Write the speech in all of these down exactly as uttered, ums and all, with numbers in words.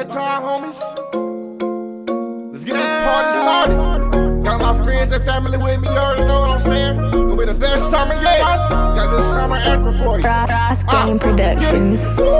time, homies. Let's get this party started. Got my friends and family with me, you already know what I'm saying. Gonna be the best summer yet. Got this summer anthem for you. FrostyCreeper eight nineteen.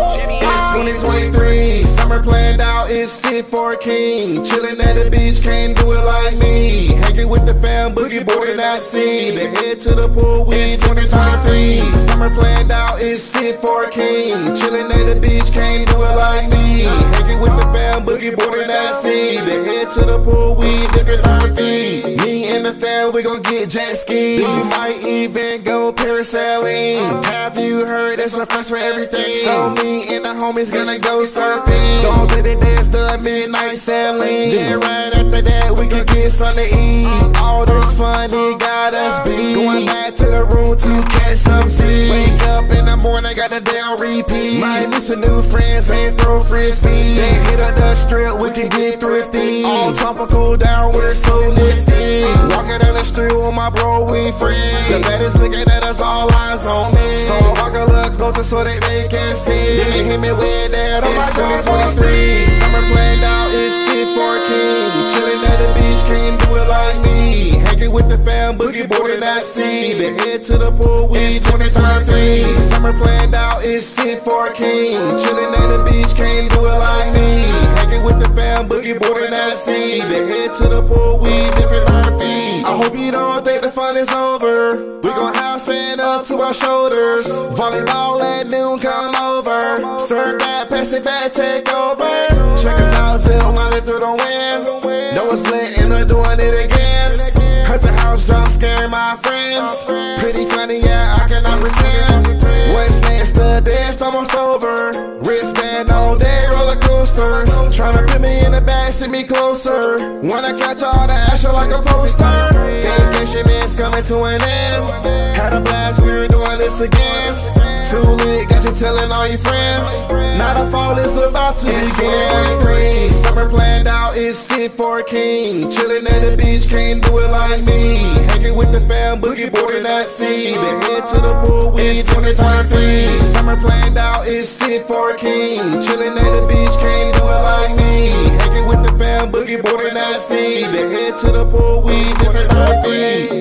It's twenty twenty-three, summer planned out, it's fit for a king. Chillin' at the beach, can't do it like me. Hanging with the fam, boogie boy and I see. Then head to the pool, we in twenty twenty-three. Summer planned out, it's fit for a king. Chillin' at the beach, can't do it like me. Hanging with the fam, boogie boy and I see. Then head to the pool, we dippin' on feet. Me and the fam, we gon' get jet skis. We might even go parasailing. Have you heard it's a first for everything? So me and the homies gonna go surfing. Don't let it dance to midnight sailing. Then right after that we can get something to eat. All this fun it got us beat. Going back to the room to catch some seeds. Wake up in the morning, got the day on repeat. Might meet some new friends and throw frisbees. Then hit up the strip, we can get thrifty. All tropical down, we're so nifty. Walking down the street with my bro, we free. The baddest looking at us, all eyes on me. So walk a little closer so that they can see. Then hit me with that, oh my God, twenty twenty-three. Summer planned out, it's fit for a king. Chillin' at the beach, can't do it like me. Hanging with the fam, boogie boy and I see. Then head to the pool, we twenty twenty-three. Summer planned out, it's fit for a king. Chillin' at the beach, can't do it like me. Hanging with the fam, boogie boy and I see. Then head to the pool, we dippin' our feet. I hope you don't think the fun is over. We gon' have sand up to our shoulders. Volleyball at noon, come over. Serve that, pass it back, take over. Check us out till running through the wind. Know it's lit and we're doing it again. Cut the house jump, scaring my friends. Pretty funny, yeah, I cannot pretend. What's next? The dance almost over. Wristband all day, roller coasters. Tryna put me in the back, sit me closer. Wanna catch all the action like a poster. Vacation is coming to an end. Had a blast, we were doing this again. Too lit, got you telling all your friends. Now the fall is about to begin. Summer planned out, it's fit for a king. Chillin' at the beach, can't do it like me. Hanging with the fam, boogie boy and I see. Then head to the pool, we twenty twenty-three. Summer planned out, it's fit for a king. Chillin' at the beach, can't do it like me. Hanging with the fam, boogie boy and I see. Then head to the pool, we twenty twenty-three.